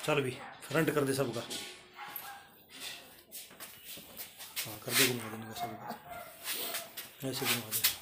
चल भी फ्रंट कर दे सबका। हाँ कर दे, घुमा देने का सबका, ऐसे घुमा दे।